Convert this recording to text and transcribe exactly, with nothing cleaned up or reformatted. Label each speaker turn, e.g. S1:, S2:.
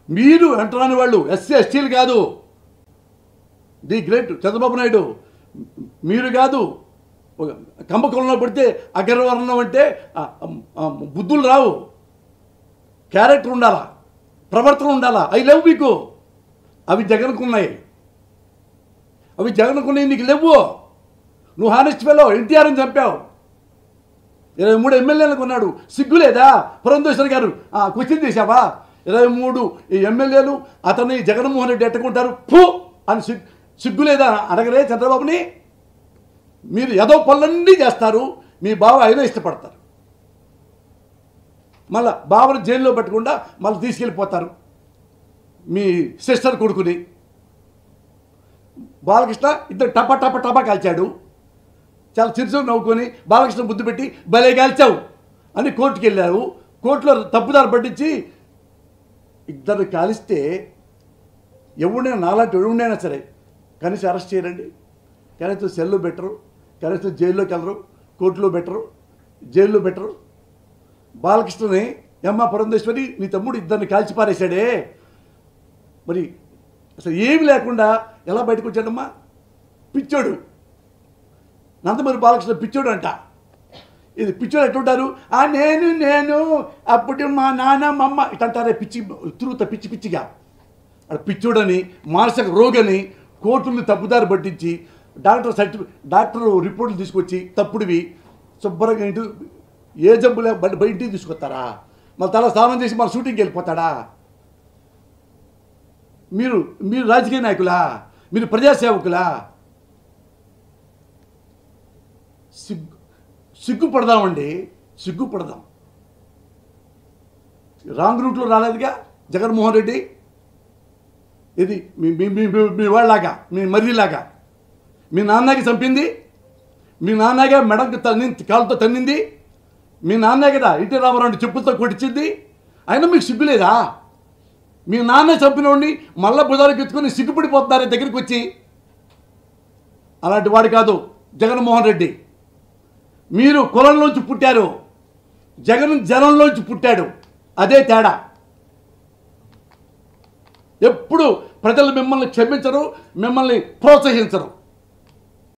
S1: మీరు అంటరాని వాళ్ళు ఎస్సీ ఎస్టీలు కాదు, ది గ్రేట్ చంద్రబాబు నాయుడు మీరు కాదు. కంబకులంలో పడితే అగ్రవర్ణం అంటే బుద్ధులు రావు, క్యారెక్టర్ ఉండాలా, ప్రవర్తన ఉండాలా. అవి లేవు మీకు, అవి జగన్కున్నాయి, అవి జగన్కున్నాయి, నీకు లేవు. నువ్వు హానెస్ట్ ఫెలో ఎన్టీఆర్ని చంపావు, ఇరవై మూడు ఎమ్మెల్యేలకు ఉన్నాడు, సిగ్గులేదా? పురంధేశ్వరి గారు క్వశ్చన్ చేశావా? ఇరవై మూడు ఎమ్మెల్యేలు అతన్ని జగన్మోహన్ రెడ్డి ఎట్టుకుంటారు ఫు అని సిగ్గు సిగ్గులేదా అడగలే చంద్రబాబుని? మీరు ఏదో పనులన్నీ చేస్తారు, మీ బావ అయినా ఇష్టపడతారు, మళ్ళా బావను జైల్లో పెట్టకుండా మళ్ళీ తీసుకెళ్ళిపోతారు మీ సిస్టర్ కొడుకుని. బాలకృష్ణ ఇద్దరు టపా టపా టపా కాల్చాడు, చాలా చిరుచు నవ్వుకొని బాలకృష్ణ బుద్ధి పెట్టి భలే కాల్చావు అని కోర్టుకు వెళ్ళావు. కోర్టులో తప్పుదారు పట్టించి ఇద్దరు కాలిస్తే ఎవడైనా నాలాంటి ఎవడైనా సరే కనీసం అరెస్ట్ చేయరండి, కనీసం సెల్లో బెటరు, కనీసం జైల్లోకి వెళ్ళరు, కోర్టులో బెటరు, జైల్లో బెటరు. బాలకృష్ణని ఎమ్మ పురంధేశ్వరి నీ తమ్ముడు ఇద్దరిని కాల్చి పారేశాడే, మరి అసలు ఏమి లేకుండా ఎలా బయటకు వచ్చాడమ్మా? పిచ్చోడు నందమూరి బాలకృష్ణ పిచ్చోడు అంట. ఇది పిచ్చోడు ఎట్లుంటారు? ఆ నేను నేను అప్పుడు మా నాన్న మా అమ్మ ఇటంటారే పిచ్చి తిరుగుతా పిచ్చి పిచ్చిగా. అక్కడ పిచ్చోడని మానసిక రోగని కోర్టులు తప్పుదారి పట్టించి డాక్టర్ సర్టిఫికేట్ డాక్టర్ రిపోర్టులు తీసుకొచ్చి తప్పుడివి శుభ్రంగా ఇంటి ఏ జబ్బు లేక బయట ఇంటికి తీసుకొస్తారా? మళ్ళీ తల స్నానం చేసి మన షూటింగ్కి వెళ్ళిపోతాడా? మీరు మీరు రాజకీయ నాయకులా? మీరు ప్రజాసేవకులా? సిగ్గు సిగ్గుపడదామండి, సిగ్గుపడదాం. రాంగ్ రూట్లో రాలేదుగా జగన్మోహన్ రెడ్డి. ఇది మీ మీ మీ వాళ్ళలాగా, మీ మర్రిలాగా. మీ నాన్నకి చంపింది, మీ నాన్నగా మెడకు తన్ని కాలుతో తన్నింది, మీ నాన్నే కదా ఎన్టీ రామారావు చెప్పులతో కొట్టించింది. అయినా మీకు సిగ్గులేదా? మీ నాన్న చంపినోడిని మళ్ళా బుధాలకు ఎత్తుకొని సిగ్గుపడిపోతున్నారే దగ్గరికి వచ్చి. అలాంటి వాడు కాదు జగన్మోహన్ రెడ్డి. మీరు కులంలోంచి పుట్టారు, జగన్ జనంలోంచి పుట్టాడు, అదే తేడా. ఎప్పుడు ప్రజలు మిమ్మల్ని క్షమించరు, మిమ్మల్ని ప్రోత్సహించరు.